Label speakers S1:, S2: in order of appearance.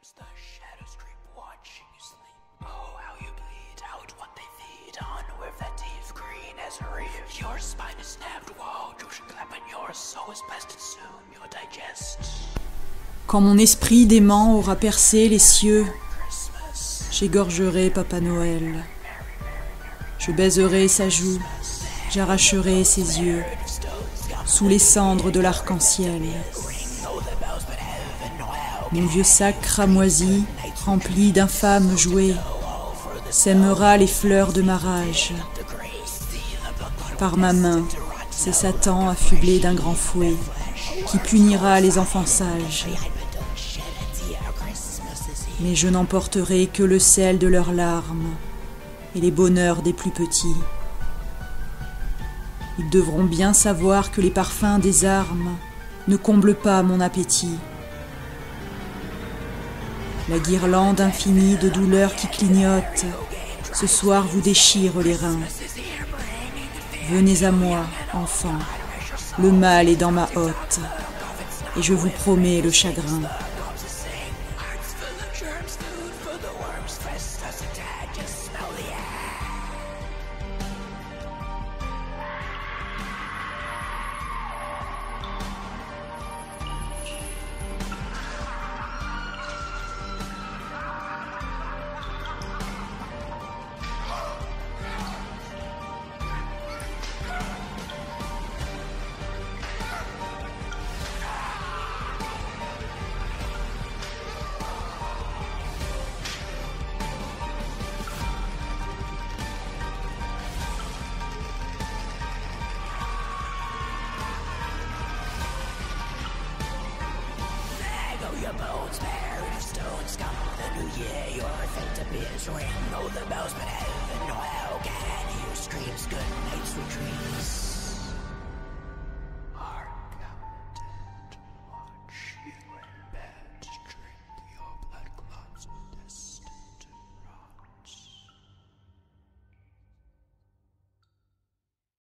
S1: dreams, the shadows creep, watching you sleep. Oh, how you bleed out what they feed on with that teeth green as a reef. Your spine is snapped, whoa, you should clap, and your soul is blasted soon, you'll digest.
S2: Quand mon esprit dément aura percé les cieux, j'égorgerai Papa Noël. Je baiserai sa joue, j'arracherai ses yeux, sous les cendres de l'arc-en-ciel. Mon vieux sac cramoisi, rempli d'infâmes jouets, sèmera les fleurs de ma rage. Par ma main, c'est Satan affublé d'un grand fouet, qui punira les enfants sages. Mais je n'emporterai que le sel de leurs larmes et les bonheurs des plus petits. Ils devront bien savoir que les parfums des armes ne comblent pas mon appétit. La guirlande infinie de douleurs qui clignotent, ce soir vous déchire les reins. Venez à moi, enfants, le mal est dans ma hotte, et je vous promets le chagrin.
S1: Your bones buried in stone scum. The new year, your fate appears. Ring, oh the bells, but heaven, oh how can you scream? Good night, sweet dreams.